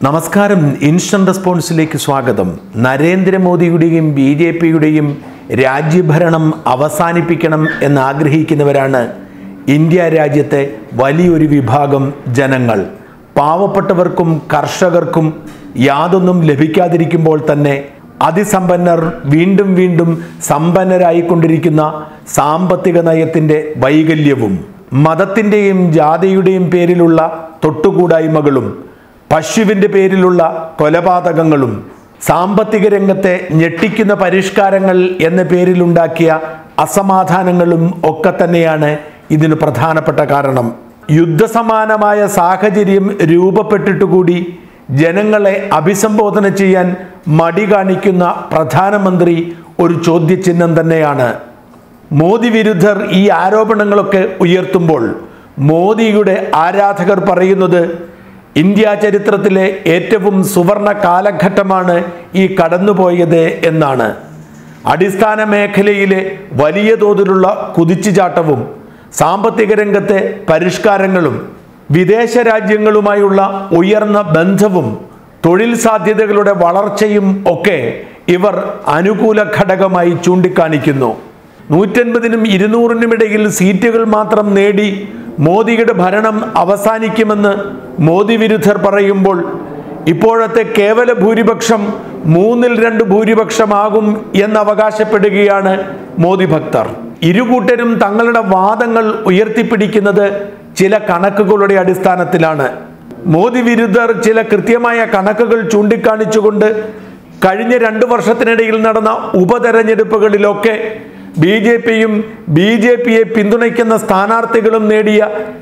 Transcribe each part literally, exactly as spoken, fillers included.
നമസ്കാരം. ഇൻസ്റ്റന്റ് റെസ്പോൺസിലേക്ക് സ്വാഗതം. നരേന്ദ്രമോദിയുടെയും B J പിയുടെയും രാജ്യഭരണം അവസാനിപ്പിക്കണം എന്നാഗ്രഹിക്കുന്നവരാണ് ഇന്ത്യ രാജ്യത്തെ വലിയൊരു വിഭാഗം ജനങ്ങൾ. പാവപ്പെട്ടവർക്കും കർഷകർക്കും യാതൊന്നും ലഭിക്കാതിരിക്കുമ്പോൾ തന്നെ അതിസമ്പന്നർ വീണ്ടും വീണ്ടും സമ്പന്നരായിക്കൊണ്ടിരിക്കുന്ന സാമ്പത്തിക നയത്തിൻ്റെ വൈകല്യവും മതത്തിൻ്റെയും ജാതിയുടെയും പേരിലുള്ള തൊട്ടുകൂടായ്മകളും പശുവിൻ്റെ പേരിലുള്ള കൊലപാതകങ്ങളും സാമ്പത്തിക രംഗത്തെ ഞെട്ടിക്കുന്ന പരിഷ്കാരങ്ങൾ എന്ന പേരിലുണ്ടാക്കിയ അസമാധാനങ്ങളും ഒക്കെ തന്നെയാണ് ഇതിന് പ്രധാനപ്പെട്ട കാരണം. യുദ്ധസമാനമായ സാഹചര്യം രൂപപ്പെട്ടിട്ടുകൂടി ജനങ്ങളെ അഭിസംബോധന ചെയ്യാൻ മടി കാണിക്കുന്ന പ്രധാനമന്ത്രി ഒരു ചോദ്യചിഹ്നം തന്നെയാണ്. മോദി വിരുദ്ധർ ഈ ആരോപണങ്ങളൊക്കെ ഉയർത്തുമ്പോൾ മോദിയുടെ ആരാധകർ പറയുന്നത് ഇന്ത്യ ചരിത്രത്തിലെ ഏറ്റവും സുവർണ കാലഘട്ടമാണ് ഈ കടന്നുപോയത് എന്നാണ്. അടിസ്ഥാന മേഖലയിലെ വലിയ തോതിലുള്ള കുതിച്ചുചാട്ടവും സാമ്പത്തിക രംഗത്തെ പരിഷ്കാരങ്ങളും വിദേശ രാജ്യങ്ങളുമായുള്ള ഉയർന്ന ബന്ധവും തൊഴിൽ സാധ്യതകളുടെ വളർച്ചയും ഒക്കെ ഇവർ അനുകൂല ഘടകമായി ചൂണ്ടിക്കാണിക്കുന്നു. നൂറ്റൻപതിനും ഇരുന്നൂറിനും ഇടയിൽ സീറ്റുകൾ മാത്രം നേടി മോദിയുടെ ഭരണം അവസാനിക്കുമെന്ന് മോദി വിരുദ്ധർ പറയുമ്പോൾ ഇപ്പോഴത്തെ കേവല ഭൂരിപക്ഷം മൂന്നിൽ രണ്ട് ഭൂരിപക്ഷമാകും എന്നവകാശപ്പെടുകയാണ് മോദി ഭക്തർ. ഇരുകൂട്ടരും തങ്ങളുടെ വാദങ്ങൾ ഉയർത്തിപ്പിടിക്കുന്നത് ചില കണക്കുകളുടെ അടിസ്ഥാനത്തിലാണ്. മോദി വിരുദ്ധർ ചില കൃത്യമായ കണക്കുകൾ ചൂണ്ടിക്കാണിച്ചുകൊണ്ട് കഴിഞ്ഞ രണ്ടു വർഷത്തിനിടയിൽ നടന്ന ഉപതെരഞ്ഞെടുപ്പുകളിലൊക്കെ ബി ജെ പിയും ബി ജെ പിയെ പിന്തുണയ്ക്കുന്ന സ്ഥാനാർത്ഥികളും നേടിയ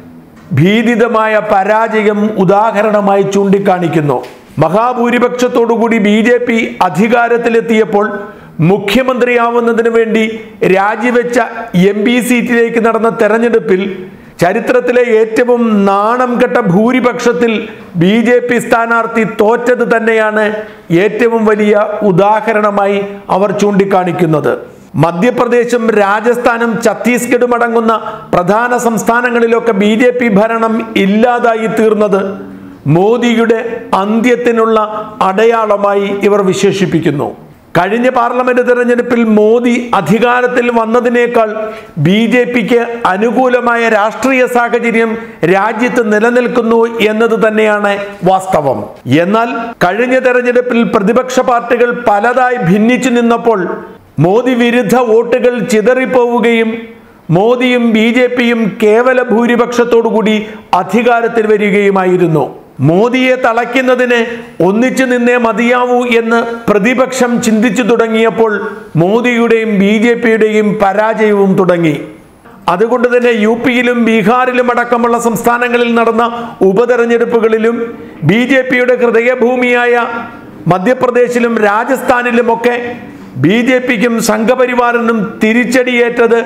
ഭീതിതമായ പരാജയം ഉദാഹരണമായി ചൂണ്ടിക്കാണിക്കുന്നു. മഹാഭൂരിപക്ഷത്തോടുകൂടി ബി ജെ പി അധികാരത്തിലെത്തിയപ്പോൾ മുഖ്യമന്ത്രിയാവുന്നതിന് വേണ്ടി രാജിവെച്ച എം പി സീറ്റിലേക്ക് നടന്ന തെരഞ്ഞെടുപ്പിൽ ചരിത്രത്തിലെ ഏറ്റവും നാണം കെട്ട ഭൂരിപക്ഷത്തിൽ ബി ജെ പി സ്ഥാനാർത്ഥി തോറ്റത് തന്നെയാണ് ഏറ്റവും വലിയ ഉദാഹരണമായി അവർ ചൂണ്ടിക്കാണിക്കുന്നത്. മധ്യപ്രദേശും രാജസ്ഥാനും ഛത്തീസ്ഗഡും അടങ്ങുന്ന പ്രധാന സംസ്ഥാനങ്ങളിലൊക്കെ ബി ജെ പി ഭരണം ഇല്ലാതായി തീർന്നത് മോദിയുടെ അന്ത്യത്തിനുള്ള അടയാളമായി ഇവർ വിശേഷിപ്പിക്കുന്നു. കഴിഞ്ഞ പാർലമെന്റ് തെരഞ്ഞെടുപ്പിൽ മോദി അധികാരത്തിൽ വന്നതിനേക്കാൾ ബി ജെ പിക്ക് അനുകൂലമായ രാഷ്ട്രീയ സാഹചര്യം രാജ്യത്ത് നിലനിൽക്കുന്നു എന്നത് തന്നെയാണ് വാസ്തവം. എന്നാൽ കഴിഞ്ഞ തെരഞ്ഞെടുപ്പിൽ പ്രതിപക്ഷ പാർട്ടികൾ പലതായി ഭിന്നിച്ചു നിന്നപ്പോൾ മോദി വിരുദ്ധ വോട്ടുകൾ ചിതറിപ്പോവുകയും മോദിയും ബി ജെ പിയും കേവല ഭൂരിപക്ഷത്തോടുകൂടി അധികാരത്തിൽ വരികയുമായിരുന്നു. മോദിയെ തളയ്ക്കുന്നതിന് ഒന്നിച്ചു നിന്നേ മതിയാവൂ എന്ന് പ്രതിപക്ഷം ചിന്തിച്ചു തുടങ്ങിയപ്പോൾ മോദിയുടെയും ബി ജെ പിയുടെയും പരാജയവും തുടങ്ങി. അതുകൊണ്ട് തന്നെ യു പിയിലും ബീഹാറിലും അടക്കമുള്ള സംസ്ഥാനങ്ങളിൽ നടന്ന ഉപതെരഞ്ഞെടുപ്പുകളിലും ബി ജെ പിയുടെ ഹൃദയഭൂമിയായ മധ്യപ്രദേശിലും രാജസ്ഥാനിലുമൊക്കെ ബി ജെ പിക്കും സംഘപരിവാറിനും തിരിച്ചടിയേറ്റത്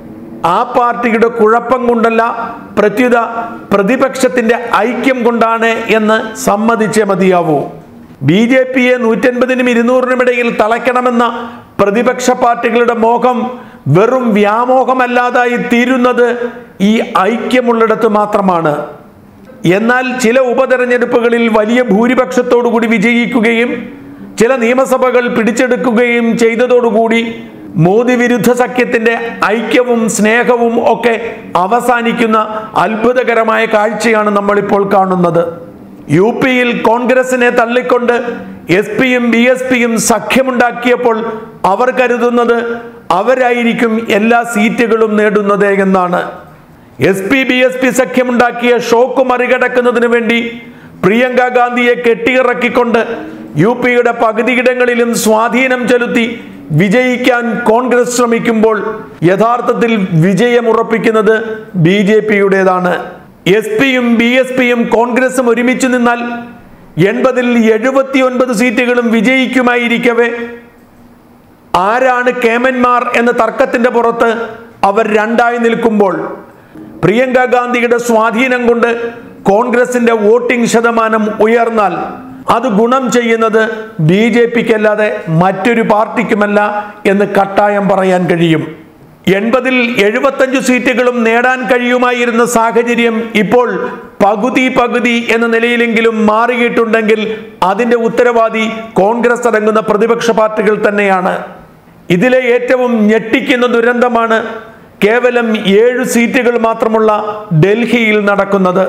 ആ പാർട്ടിയുടെ കുഴപ്പം കൊണ്ടല്ല, പ്രത്യുത പ്രതിപക്ഷത്തിന്റെ ഐക്യം കൊണ്ടാണ് എന്ന് സമ്മതിച്ചേ മതിയാവൂ. ബി ജെ പിയെ നൂറ്റൻപതിനും ഇരുന്നൂറിനും ഇടയിൽ തളയ്ക്കണമെന്ന പ്രതിപക്ഷ പാർട്ടികളുടെ മോഹം വെറും വ്യാമോഹമല്ലാതായി തീരുന്നത് ഈ ഐക്യമുള്ളിടത്ത് മാത്രമാണ്. എന്നാൽ ചില ഉപതെരഞ്ഞെടുപ്പുകളിൽ വലിയ ഭൂരിപക്ഷത്തോടുകൂടി വിജയിക്കുകയും ചില നിയമസഭകൾ പിടിച്ചെടുക്കുകയും ചെയ്തതോടുകൂടി മോദി വിരുദ്ധ സഖ്യത്തിന്റെ ഐക്യവും സ്നേഹവും ഒക്കെ അവസാനിക്കുന്ന അത്ഭുതകരമായ കാഴ്ചയാണ് നമ്മളിപ്പോൾ കാണുന്നത്. യു പിയിൽ കോൺഗ്രസിനെ തള്ളിക്കൊണ്ട് എസ് പിയും ബി എസ് പിയും സഖ്യമുണ്ടാക്കിയപ്പോൾ അവർ കരുതുന്നത് അവരായിരിക്കും എല്ലാ സീറ്റുകളും നേടുന്നത് എന്നാണ്. S P B S P സഖ്യമുണ്ടാക്കിയ ഷോക്ക് മറികടക്കുന്നതിന് വേണ്ടി പ്രിയങ്ക ഗാന്ധിയെ കെട്ടിയിറക്കിക്കൊണ്ട് യു പിയുടെ പകുതിയിടങ്ങളിലും സ്വാധീനം ചെലുത്തി വിജയിക്കാൻ കോൺഗ്രസ് ശ്രമിക്കുമ്പോൾ യഥാർത്ഥത്തിൽ വിജയമുറപ്പിക്കുന്നത് ബി ജെ പിയുടേതാണ്. എസ് പിയും ബി എസ് പിയും കോൺഗ്രസും ഒരുമിച്ച് നിന്നാൽ എൺപതിൽ എഴുപത്തി ഒൻപത് സീറ്റുകളും വിജയിക്കുമായിരിക്കവേ ആരാണ് കേമന്മാർ എന്ന തർക്കത്തിന്റെ പുറത്ത് അവർ രണ്ടായി നിൽക്കുമ്പോൾ പ്രിയങ്ക ഗാന്ധിയുടെ സ്വാധീനം കൊണ്ട് കോൺഗ്രസിന്റെ വോട്ടിംഗ് ശതമാനം ഉയർന്നാൽ അത് ഗുണം ചെയ്യുന്നത് ബി ജെ പിക്ക് അല്ലാതെ മറ്റൊരു പാർട്ടിക്കുമല്ല എന്ന് കട്ടായം പറയാൻ കഴിയും. എൺപതിൽ എഴുപത്തഞ്ച് സീറ്റുകളും നേടാൻ കഴിയുമായിരുന്ന സാഹചര്യം ഇപ്പോൾ പകുതി പകുതി എന്ന നിലയിലെങ്കിലും മാറിയിട്ടുണ്ടെങ്കിൽ അതിന്റെ ഉത്തരവാദി കോൺഗ്രസ് അടങ്ങുന്ന പ്രതിപക്ഷ പാർട്ടികൾ തന്നെയാണ്. ഇതിലെ ഏറ്റവും ഞെട്ടിക്കുന്ന ദുരന്തമാണ് കേവലം ഏഴു സീറ്റുകൾ മാത്രമുള്ള ഡൽഹിയിൽ നടക്കുന്നത്.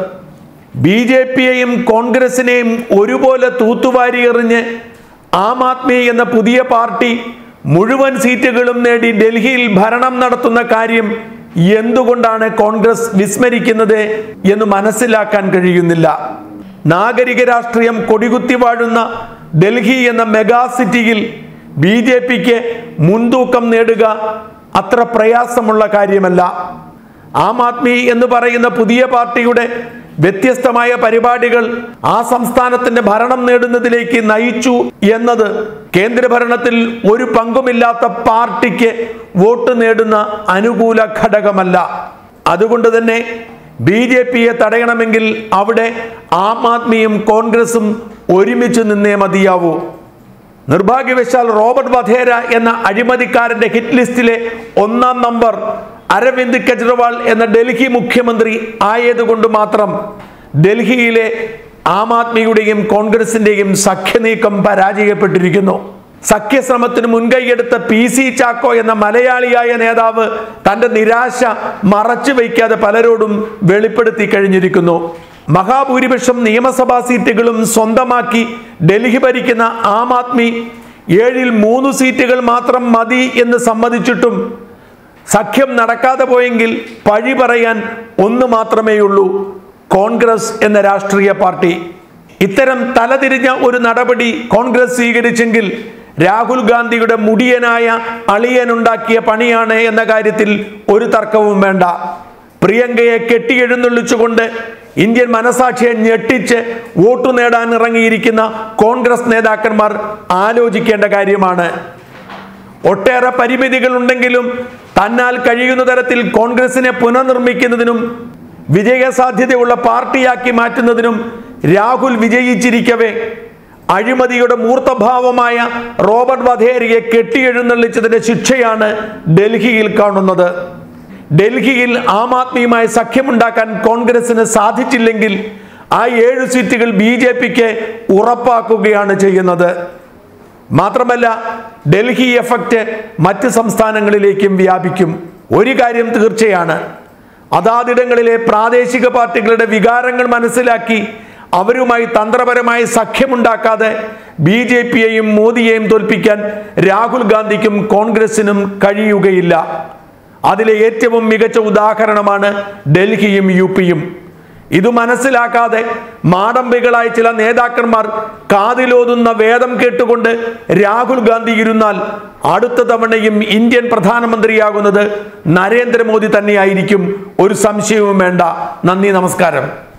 ബി ജെ പിയെയും കോൺഗ്രസിനെയും ഒരുപോലെ തൂത്തുവാരി എറിഞ്ഞ് ആം ആദ്മി എന്ന പുതിയ പാർട്ടി മുഴുവൻ സീറ്റുകളും നേടി ഡൽഹിയിൽ ഭരണം നടത്തുന്ന കാര്യം എന്തുകൊണ്ടാണ് കോൺഗ്രസ് വിസ്മരിക്കുന്നത് എന്ന് മനസ്സിലാക്കാൻ കഴിയുന്നില്ല. നാഗരിക രാഷ്ട്രീയം കൊടികുത്തി വാഴുന്ന ഡൽഹി എന്ന മെഗാ സിറ്റിയിൽ ബി ജെ പിക്ക് മുൻതൂക്കം നേടുക അത്ര പ്രയാസമുള്ള കാര്യമല്ല. ആം ആദ്മി എന്ന് പറയുന്ന പുതിയ പാർട്ടിയുടെ വ്യത്യസ്തമായ പരിപാടികൾ ആ സംസ്ഥാനത്തിന്റെ ഭരണം നേടുന്നതിലേക്ക് നയിച്ചു എന്നത് കേന്ദ്രഭരണത്തിൽ ഒരു പങ്കുമില്ലാത്ത പാർട്ടിക്ക് വോട്ട് നേടുന്ന അനുകൂല ഘടകമല്ല. അതുകൊണ്ട് തന്നെ ബി ജെ പിയെ തടയണമെങ്കിൽ അവിടെ ആം ആദ്മിയും കോൺഗ്രസും ഒരുമിച്ച് നിന്നേ മതിയാവൂ. നിർഭാഗ്യവശാൽ റോബർട്ട് വധേര എന്ന അഴിമതിക്കാരന്റെ ഹിറ്റ് ലിസ്റ്റിലെ ഒന്നാം നമ്പർ അരവിന്ദ് കെജ്രിവാൾ എന്ന ഡൽഹി മുഖ്യമന്ത്രി ആയതുകൊണ്ട് മാത്രം ഡൽഹിയിലെ ആം ആദ്മിയുടെയും കോൺഗ്രസിന്റെയും സഖ്യനീക്കം പരാജയപ്പെട്ടിരിക്കുന്നു. സഖ്യശ്രമത്തിന് മുൻകൈയെടുത്ത പി സി ചാക്കോ എന്ന മലയാളിയായ നേതാവ് തന്റെ നിരാശ മറച്ചു വയ്ക്കാതെ പലരോടും വെളിപ്പെടുത്തി കഴിഞ്ഞിരിക്കുന്നു. മഹാഭൂരിപക്ഷം നിയമസഭാ സീറ്റുകളും സ്വന്തമാക്കി ഡൽഹി ഭരിക്കുന്ന ആം ആദ്മി ഏഴിൽ മൂന്ന് സീറ്റുകൾ മാത്രം മതി എന്ന് സമ്മതിച്ചിട്ടും സഖ്യം നടക്കാതെ പോയെങ്കിൽ പഴി പറയാൻ ഒന്ന് മാത്രമേയുള്ളൂ, കോൺഗ്രസ് എന്ന രാഷ്ട്രീയ പാർട്ടി. ഇത്തരം തലതിരിഞ്ഞ ഒരു നടപടി കോൺഗ്രസ് സ്വീകരിച്ചെങ്കിൽ രാഹുൽ ഗാന്ധിയുടെ മുടിയനായ അളിയനുണ്ടാക്കിയ പണിയാണ് എന്ന കാര്യത്തിൽ ഒരു തർക്കവും വേണ്ട. പ്രിയങ്കയെ കെട്ടിയെഴുന്നള്ളിച്ചുകൊണ്ട് ഇന്ത്യൻ മനസാക്ഷിയെ ഞെട്ടിച്ച് വോട്ടു നേടാൻ ഇറങ്ങിയിരിക്കുന്ന കോൺഗ്രസ് നേതാക്കന്മാർ ആലോചിക്കേണ്ട കാര്യമാണ്. ഒട്ടേറെ പരിമിതികൾ ഉണ്ടെങ്കിലും തന്നാൽ കഴിയുന്ന തരത്തിൽ കോൺഗ്രസിനെ പുനർനിർമ്മിക്കുന്നതിനും വിജയസാധ്യതയുള്ള പാർട്ടിയാക്കി മാറ്റുന്നതിനും രാഹുൽ വിജയിച്ചിരിക്കവേ അഴിമതിയുടെ മൂർത്തഭാവമായ റോബർട്ട് വധേരയെ കെട്ടിയെഴുന്നള്ളിച്ചതിന്റെ ശിക്ഷയാണ് ഡൽഹിയിൽ കാണുന്നത്. ഡൽഹിയിൽ ആം ആദ്മിയുമായി സഖ്യമുണ്ടാക്കാൻ കോൺഗ്രസിന് സാധിച്ചില്ലെങ്കിൽ ആ ഏഴു സീറ്റുകൾ ബി ജെ പിക്ക് ഉറപ്പാക്കുകയാണ് ചെയ്യുന്നത്. മാത്രമല്ല, ഡൽഹി എഫക്റ്റ് മറ്റ് സംസ്ഥാനങ്ങളിലേക്കും വ്യാപിക്കും. ഒരു കാര്യം തീർച്ചയാണ്, അതാതിടങ്ങളിലെ പ്രാദേശിക പാർട്ടികളുടെ വികാരങ്ങൾ മനസ്സിലാക്കി അവരുമായി തന്ത്രപരമായി സഖ്യമുണ്ടാക്കാതെ ബി ജെ പിയെയും മോദിയെയും തോൽപ്പിക്കാൻ രാഹുൽ ഗാന്ധിക്കും കോൺഗ്രസിനും കഴിയുകയില്ല. അതിലെ ഏറ്റവും മികച്ച ഉദാഹരണമാണ് ഡൽഹിയും യു പിയും. ഇത് മനസ്സിലാക്കാതെ മാടമ്പികളായ ചില നേതാക്കന്മാർ കാതിലോതുന്ന വേദം കേട്ടുകൊണ്ട് രാഹുൽ ഗാന്ധി ഇരുന്നാൽ അടുത്ത തവണയും ഇന്ത്യൻ പ്രധാനമന്ത്രിയാകുന്നത് നരേന്ദ്രമോദി തന്നെയായിരിക്കും. ഒരു സംശയവും വേണ്ട. നന്ദി, നമസ്കാരം.